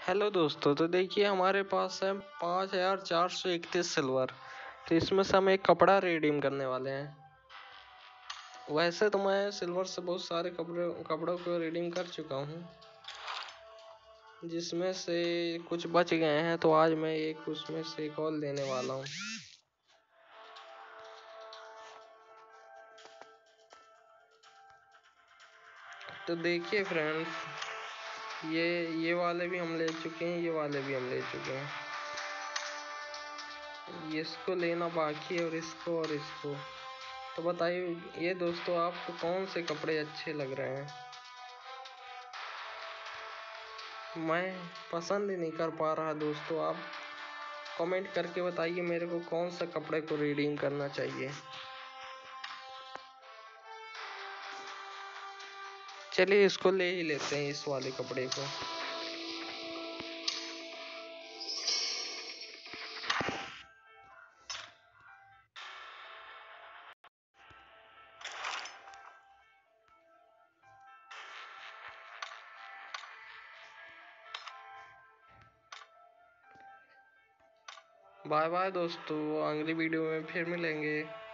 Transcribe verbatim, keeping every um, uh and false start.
Hello दोस्तों, तो देखिए हमारे पास है पाँच हजार चार सौ इकतीस सिल्वर। तो इसमें से हम एक कपड़ा रिडीम करने वाले हैं। वैसे तो मैं सिल्वर से बहुत सारे कपड़े कपड़ों को रिडीम कर चुका हूँ, जिसमें से कुछ बच गए हैं। तो आज मैं एक उसमें से कॉल देने वाला हूँ। तो देखिए फ्रेंड्स, ये ये वाले भी हम ले चुके हैं, ये वाले भी हम ले चुके हैं। इसको लेना बाकी है, और इसको और इसको। तो बताइए ये दोस्तों, आपको कौन से कपड़े अच्छे लग रहे हैं? मैं पसंद ही नहीं कर पा रहा दोस्तों। आप कमेंट करके बताइए मेरे को कौन सा कपड़े को रिडीम करना चाहिए। चलिए इसको ले ही लेते हैं, इस वाले कपड़े को। बाय बाय दोस्तों, अगली वीडियो में फिर मिलेंगे।